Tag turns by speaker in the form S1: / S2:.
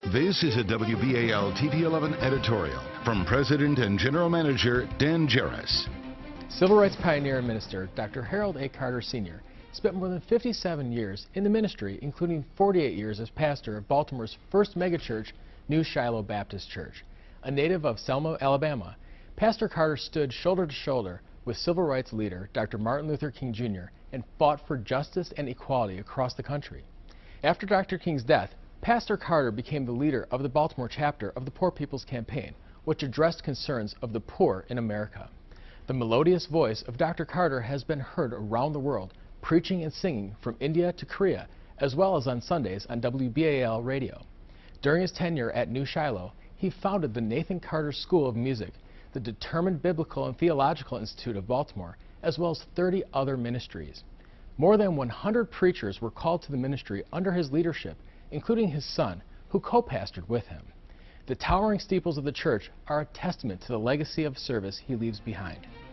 S1: This is a WBAL-TV 11 editorial from President and General Manager Dan Jarris.
S2: Civil rights pioneer and minister Dr. Harold A. Carter Sr. spent more than 57 years in the ministry, including 48 years as pastor of Baltimore's first megachurch, New Shiloh Baptist Church. A native of Selma, Alabama, Pastor Carter stood shoulder to shoulder with civil rights leader Dr. Martin Luther King Jr. and fought for justice and equality across the country. After Dr. King's death, Pastor Carter became the leader of the Baltimore chapter of the Poor People's Campaign, which addressed concerns of the poor in America. The melodious voice of Dr. Carter has been heard around the world, preaching and singing from India to Korea, as well as on Sundays on WBAL radio. During his tenure at New Shiloh, he founded the Nathan Carter School of Music, the Determined Biblical and Theological Institute of Baltimore, as well as 30 other ministries. More than 100 preachers were called to the ministry under his leadership, including his son, who co-pastored with him. The towering steeples of the church are a testament to the legacy of service he leaves behind.